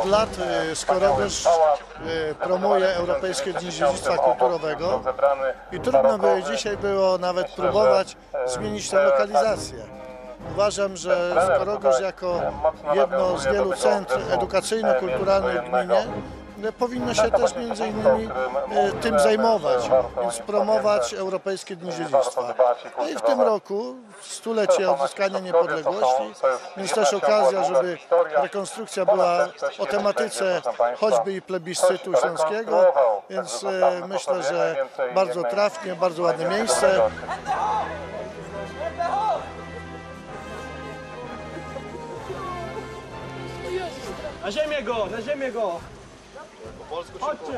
Od lat Skorogocz promuje Europejskie Dni Dziedzictwa Kulturowego i trudno by dzisiaj było nawet próbować zmienić tę lokalizację. Uważam, że Skorogocz jako jedno z wielu centr edukacyjno-kulturalnych w gminie powinno się też między innymi tym zajmować, więc promować Europejskie Dni Dziedzictwa. No i w tym roku, stulecie odzyskania niepodległości, więc też okazja, żeby rekonstrukcja była o tematyce choćby i plebiscytu śląskiego, więc myślę, że bardzo trafnie, bardzo ładne miejsce. Na ziemię go! Na ziemię go! Chodźcie!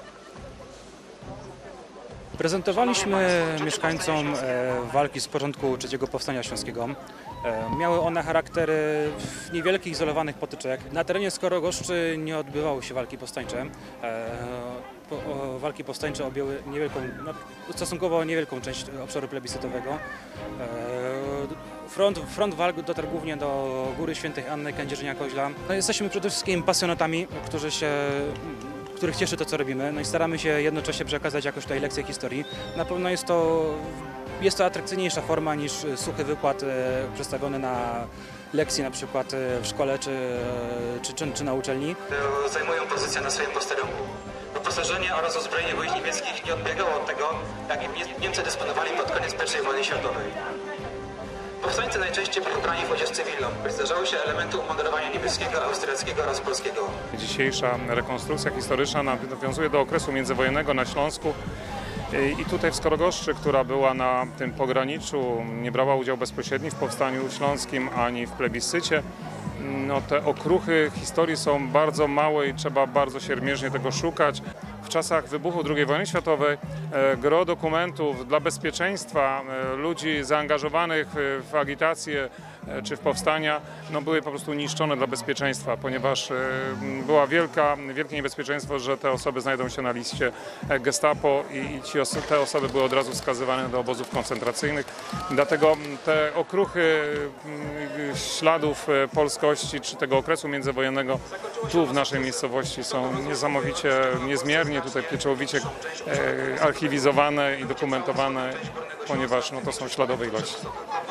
Prezentowaliśmy mieszkańcom walki z początku III Powstania Śląskiego. Miały one charakter niewielkich, izolowanych potyczek. Na terenie Skorogoszczy nie odbywały się walki powstańcze. Walki powstańcze objęły stosunkowo niewielką część obszaru plebiscytowego. Front walk dotarł głównie do Góry Świętej Anny, Kędzierzynia-Koźla. No, jesteśmy przede wszystkim pasjonatami, których cieszy to, co robimy. No i staramy się jednocześnie przekazać jakoś tutaj lekcję historii. Na pewno jest to atrakcyjniejsza forma niż suchy wykład przedstawiony na lekcji na przykład w szkole czy na uczelni. Zajmują pozycję na swoim posterunku. Wyposażenie oraz uzbrojenie wojsk niemieckich nie odbiegało od tego, jakim Niemcy dysponowali pod koniec I wojny światowej. Powstańcy najczęściej byli ubrani w odzież cywilną, choć zdarzały się elementy umundurowania niemieckiego, austriackiego oraz polskiego. Dzisiejsza rekonstrukcja historyczna nawiązuje do okresu międzywojennego na Śląsku. I tutaj w Skorogoszczy, która była na tym pograniczu, nie brała udziału bezpośrednio w powstaniu śląskim ani w plebiscycie. No, te okruchy historii są bardzo małe i trzeba bardzo siermiężnie tego szukać. W czasach wybuchu II wojny światowej gros dokumentów dla bezpieczeństwa ludzi zaangażowanych w agitację czy w powstania były po prostu niszczone dla bezpieczeństwa, ponieważ było wielkie niebezpieczeństwo, że te osoby znajdą się na liście Gestapo i te osoby były od razu skazywane do obozów koncentracyjnych. Dlatego te okruchy śladów polskości czy tego okresu międzywojennego tu w naszej miejscowości są niesamowicie, niezmiernie tutaj pieczołowicie archiwizowane i dokumentowane, ponieważ to są śladowe ilości.